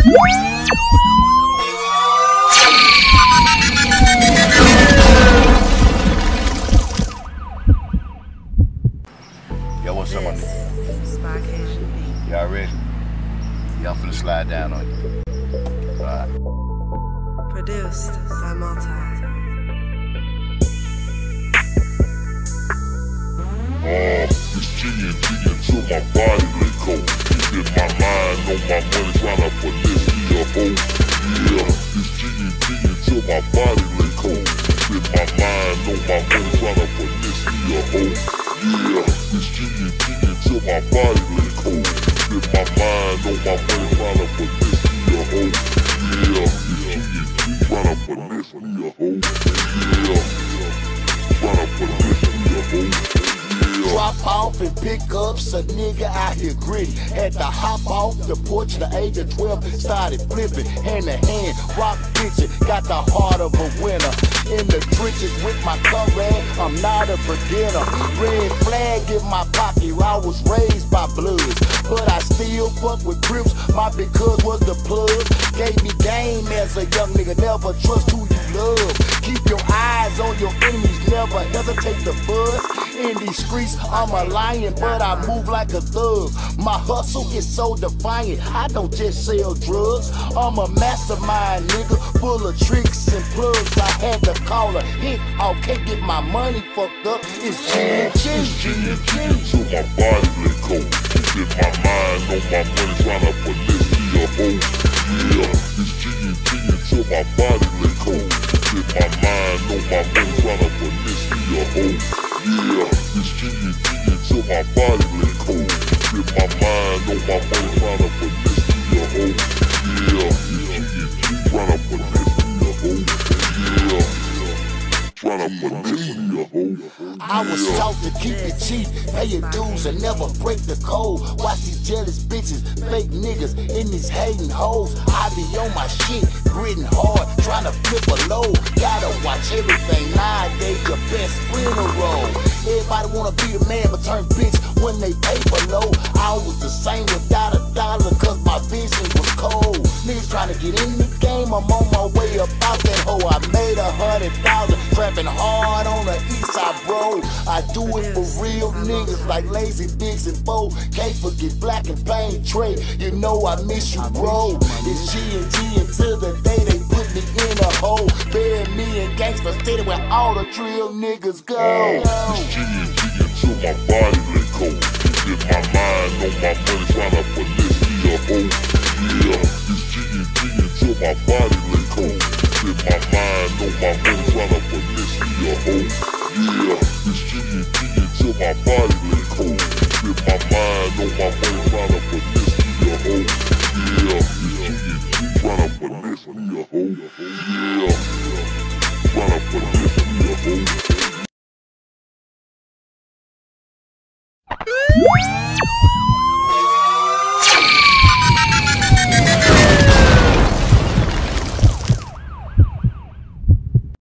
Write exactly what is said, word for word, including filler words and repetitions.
Yo, what's up on this? Y'all ready? Y'all finna slide down on you. Alright. Produced by Multi. Uh, this G N G until my body let go. Keep in my mind, know my money tryna finesse me a hoe. Yeah, this G N G until my body let go. Keep in my mind, know my money tryna finesse me a hoe. Yeah, this G N G until my body let go. Keep in my mind, know my money tryna finesse me a hoe. Yeah, this G N G tryna finesse me a hoe. Yeah, tryna finesse me a hoe. Drop off and pick ups, a nigga out here gritty. Had to hop off the porch at the age of twelve, started flipping, hand to hand, rock bitchin', got the heart of a winner. In the trenches with my comrade, I'm not a beginner. Red flag in my pocket, I was raised by bloods, but I still fuck with Crips, my because was the plug. Gave me game as a young nigga, never trust who you love. Keep your eyes on your enemies, never hesitate to buzz. In these streets, I'm a lion, but I move like a thug. My hustle is so defiant, I don't just sell drugs. I'm a mastermind, nigga, full of tricks and plugs. I had to call a hit, I can't get my money fucked up. It's G N G. It's G N G until my body let go. Keep in my mind, know my money tryna finesse me a hoe. Yeah, it's G N G until my body let go. Keep in my mind, know my money tryna finesse me a hoe. Yeah, it's G N G until my body let go. Keep my mind, know my money tryna finesse me a hoe. Yeah, it's G N G tryna finesse me a hoe. Yeah, tryna finesse me a hoe. I was taught to keep it cheap, pay your dues and never break the code. Watch these jealous bitches, fake niggas in these hating hoes. I be on my shit, gritting hard, trying to flip a load. Gotta watch everything nowadays, your best friend a roll. Everybody wanna be the man but turn bitch when they pay for low. I was the same without a dollar cause my vision was cold. Niggas trying to get in the game, I'm on my way about that hoe. I made a hundred thousand, trapping hard on the east side, bro. I do it for real niggas like Lazy Diggs and Bo. Can't forget Black and Pain Trey, you know I miss you, bro. It's G N G until the day they put me in a hole. Bury me in Gangsta City where all the drill niggas go. It's G N G until my body let go. Keep in my mind, know my money tryna finesse me a hoe. Yeah, it's G N G until my body let go. Keep in my mind, know my money tryna finesse me a hoe. Yeah, it's G N G until my body let go. Keep in my mind, know my money tryna finesse me a hoe. Yeah, it's G N G tryna finesse me a hoe. Yeah, tryna finesse me a hoe.